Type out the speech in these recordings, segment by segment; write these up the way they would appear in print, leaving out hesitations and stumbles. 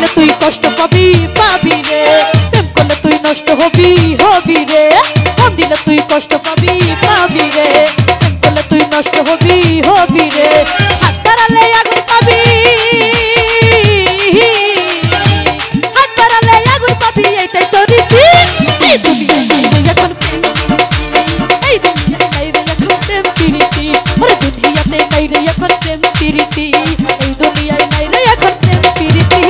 তুই কষ্ট পাবি পাবি রে, প্রেম করলে তুই নষ্ট হবি হবি রে, মন দিলে তুই কষ্ট পাবি পাবি রে, প্রেম করলে তুই নষ্ট হবি হবি রে, হাত বাড়ালে আগুন পাবি, হাত বাড়ালে আগুন পাবি, এইটাই তো রীতি। এই দুনিয়ায় নাই রে এখন প্রেম, এই দুনিয়ায় নাই রে এখন প্রেম প্রীতি, ওরে দুনিয়াতে নাই রে এখন প্রেম প্রীতি, এই দুনিয়ায় নাই রে এখন প্রেম প্রীতি।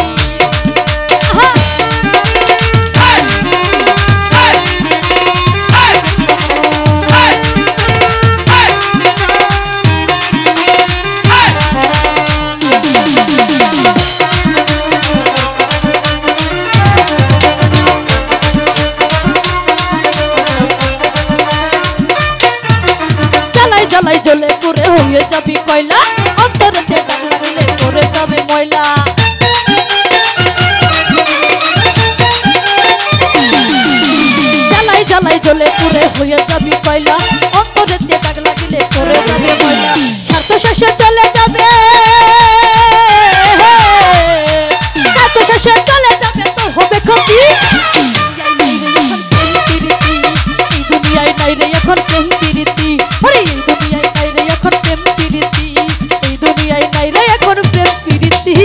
জ্বালাই জ্বলে পুরে হয়ে যাবি কয়লা, অন্তরেতে দাগ লাগলে পরে যাবে ময়লা। জ্বালাই জ্বালাই জ্বলে পুরে হয়ে যাবি কয়লা, অন্তরেতে দাগ লাগিলে পরে যাবে ময়লা। স্বার্থ শেষে চলে যাবে, স্বার্থ শেষে চলে যাবে তোর হবে ক্ষতি। এই দুনিয়ায় নাই রে এখন প্রেম প্রীতি, ওরে এই দুনিয়ায় নাই রে এখন প্রেম প্রীতি, এই দুনিয়ায় নাই রে এখন প্রেম প্রীতি।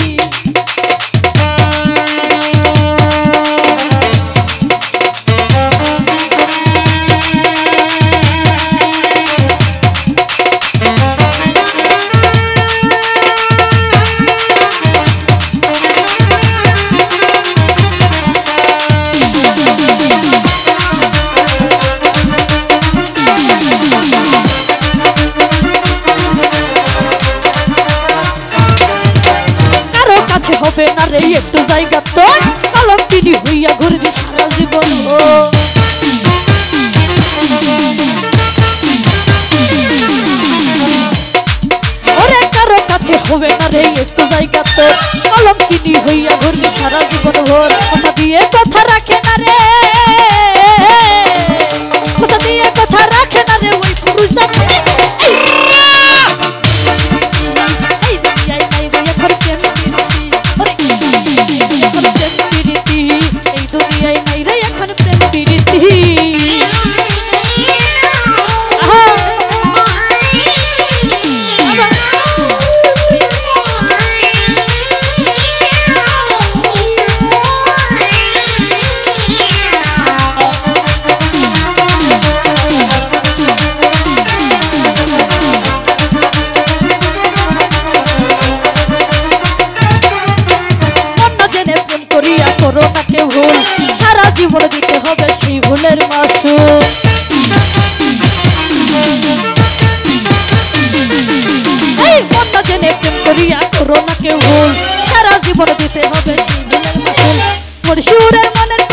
হবে না রে একটু জায়গা তোর, কলম কিনি হইয়া ঘুরবি সারা জীবন। ওরে কারো কাছে হবে না রে একটু জায়গা তোর, কলম কিনি হইয়া ঘুরবি সারা জীবন ভোর। কথা দিয়ে কথা রাখে না রে, কথা দিয়ে কথা রাখে না রে ওই পুরুষ জাতি। করো না কেউ ভুল, সারা জীবন দিতে হবে সেই ভুলের মাসুল। মন জেনে প্রেম করিয়া করো না কেউ ভুল, সারা জীবন দিতে হবে সেই ভুলের মাসুল। মোর সুরের মনের